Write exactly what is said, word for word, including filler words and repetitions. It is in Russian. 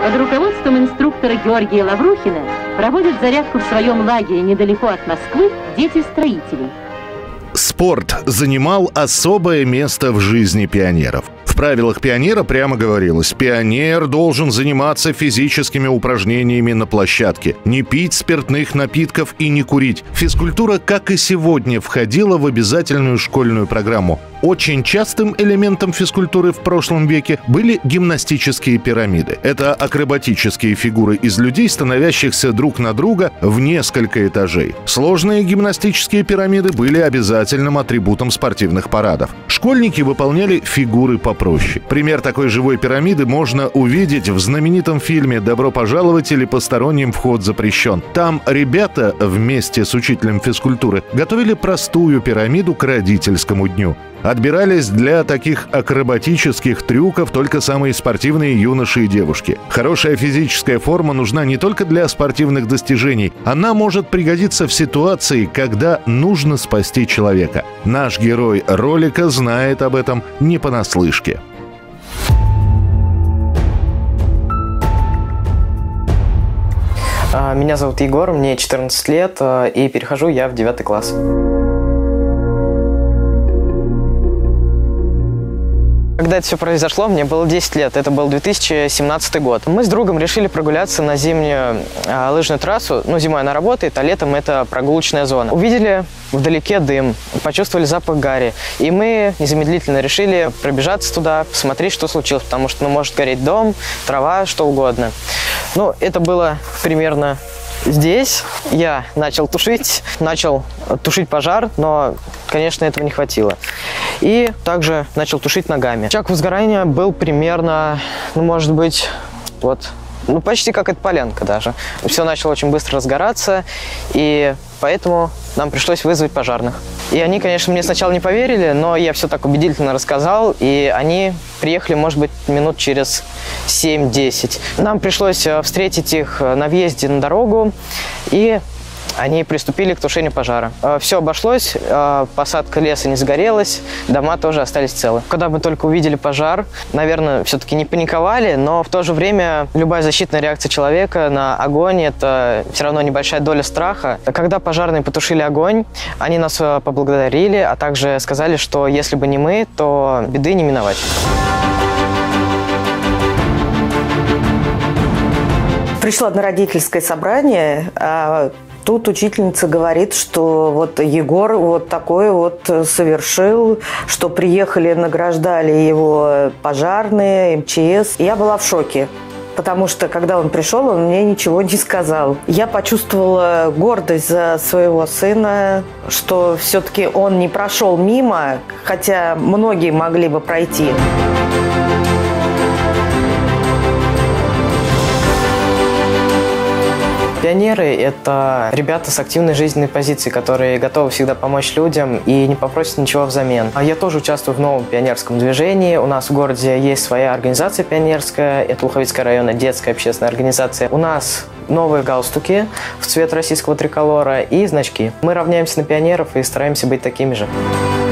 Под руководством инструктора Георгия Лаврухина проводят зарядку в своем лагере недалеко от Москвы дети строителей. Спорт занимал особое место в жизни пионеров. В правилах пионера прямо говорилось: пионер должен заниматься физическими упражнениями на площадке, не пить спиртных напитков и не курить. Физкультура, как и сегодня, входила в обязательную школьную программу. Очень частым элементом физкультуры в прошлом веке были гимнастические пирамиды. Это акробатические фигуры из людей, становящихся друг на друга в несколько этажей. Сложные гимнастические пирамиды были обязательным атрибутом спортивных парадов. Школьники выполняли фигуры попроще. Пример такой живой пирамиды можно увидеть в знаменитом фильме «Добро пожаловать» или «Посторонним вход запрещен». Там ребята вместе с учителем физкультуры готовили простую пирамиду к родительскому дню. Отбирались для таких акробатических трюков только самые спортивные юноши и девушки. Хорошая физическая форма нужна не только для спортивных достижений. Она может пригодиться в ситуации, когда нужно спасти человека. Наш герой ролика знает об этом не понаслышке. Меня зовут Егор, мне четырнадцать лет, и перехожу я в девятый класс. Когда это все произошло, мне было десять лет, это был две тысячи семнадцатый год. Мы с другом решили прогуляться на зимнюю э, лыжную трассу. Ну, зимой она работает, а летом это прогулочная зона. Увидели вдалеке дым, почувствовали запах гари. И мы незамедлительно решили пробежаться туда, посмотреть, что случилось, потому что, ну, может гореть дом, трава, что угодно. Ну, это было примерно здесь. Я начал тушить, начал тушить пожар, но, конечно, этого не хватило. И также начал тушить ногами. Очаг возгорания был примерно, ну, может быть, вот, ну, почти как эта полянка даже. Все начало очень быстро разгораться, и поэтому нам пришлось вызвать пожарных. И они, конечно, мне сначала не поверили, но я все так убедительно рассказал, и они приехали, может быть, минут через семь-десять. Нам пришлось встретить их на въезде на дорогу, и они приступили к тушению пожара. Все обошлось, посадка леса не загорелась, дома тоже остались целы. Когда мы только увидели пожар, наверное, все-таки не паниковали, но в то же время любая защитная реакция человека на огонь – это все равно небольшая доля страха. Когда пожарные потушили огонь, они нас поблагодарили, а также сказали, что если бы не мы, то беды не миновать. Пришло на родительское собрание, а тут учительница говорит, что вот Егор вот такое вот совершил, что приехали, награждали его пожарные, эм че эс. Я была в шоке, потому что, когда он пришел, он мне ничего не сказал. Я почувствовала гордость за своего сына, что все-таки он не прошел мимо, хотя многие могли бы пройти. Пионеры – это ребята с активной жизненной позицией, которые готовы всегда помочь людям и не попросят ничего взамен. Я тоже участвую в новом пионерском движении. У нас в городе есть своя организация пионерская. Это Луховицкая районная детская общественная организация. У нас новые галстуки в цвет российского триколора и значки. Мы равняемся на пионеров и стараемся быть такими же.